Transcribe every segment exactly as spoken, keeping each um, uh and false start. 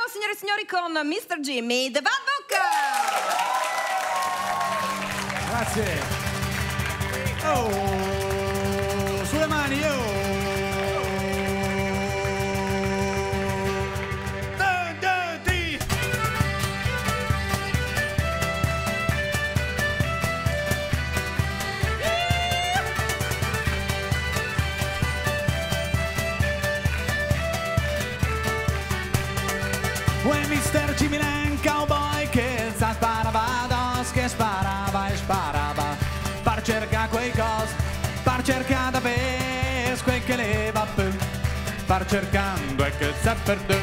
signore e signori, con mister Jimmy, The Bad Book! Grazie. Oh, sulle mani, oh! Uè, mister Jimmy Lang, cowboy, che sa sparava dos, che sparava e sparava, per cercare quei cos, per cercare da ves, quel che le va più, per cercando e che sa per te.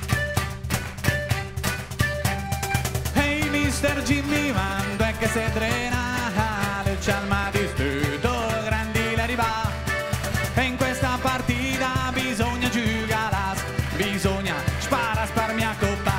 Ehi, hey, mister Jimmy, quando è che si drena, le cialma di studo, grandi le riva, e in questa partita bisogna giocare, bisogna spara, sparmia coppa.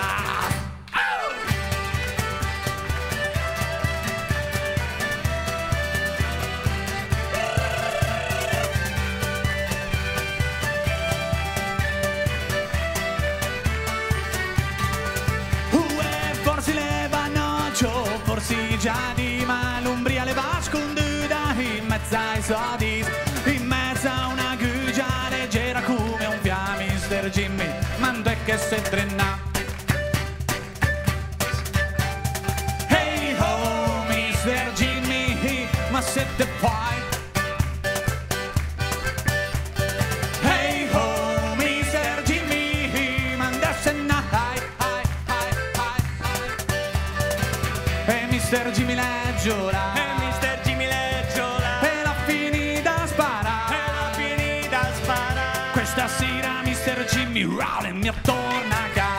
Uè, forse le vanoccio, forse già di ma l'Umbria le va sconduta in mezzo ai soldi, in mezzo a una gugia leggera come un via, mister Jimmy, mando è che se trena. Hey ho, mister Jimmy, ma se te fai. Hey ho, mister Jimmy, manda se na, hai, hai, hai, hai, hai. E mister Jimmy leggiola, E mister Jimmy leggiola, e la finita spara, e la finita spara. questa sera mister Jimmy Rowling mi attorna a casa.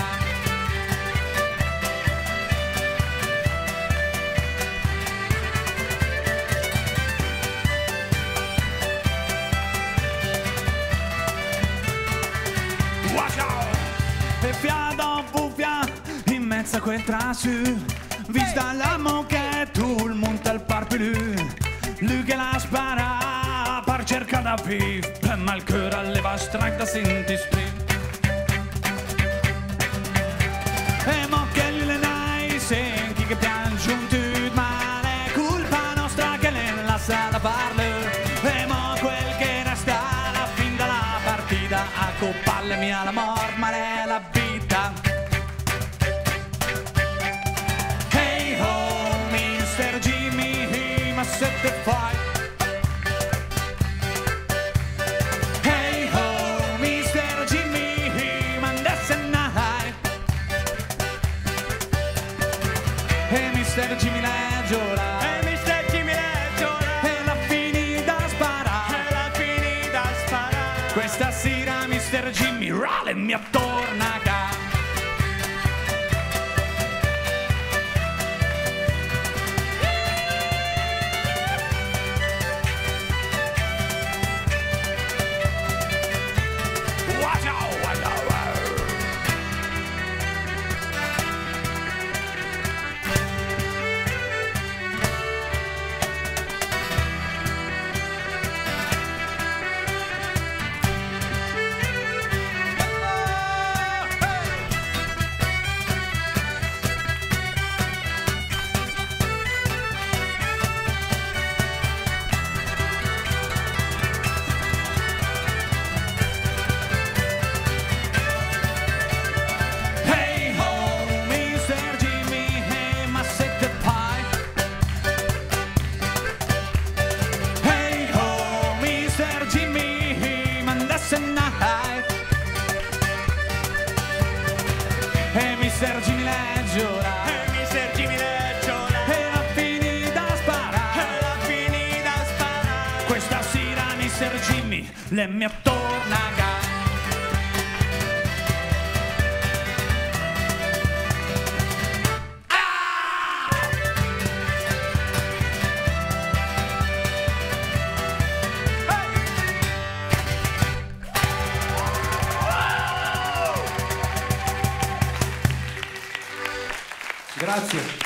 E fiado buffia in mezzo a quel trasu, vista la moquette, tout le monde al parpelu, lui che la spara per cercare da pif, per mal cœur alleva strac da senti spri. E mo che le nai senti che piange un tut, ma è colpa nostra che le lascia da parle. E mo quel che resta alla fin della partita, a coppalle mia la mort, ma è la vita. Hey ho, mister Jimmy, ma se te fai. Hey ho, mister Jimmy, manda se nai. E mister Jimmy leggiola, E mister Jimmy leggiola, e la finita spara, e la finita spara. questa sera mister Jimmy Rowling mi attorna a casa. Hey ho, mister Jimmy, hey, ma se te fai. Hey ho, mister Jimmy, manda se nai. E mister Jimmy leggiola, E mister Jimmy leggiola, e la finita spara, e la finita spara. questa sera mister Jimmy le mi attorna a casa. Grazie.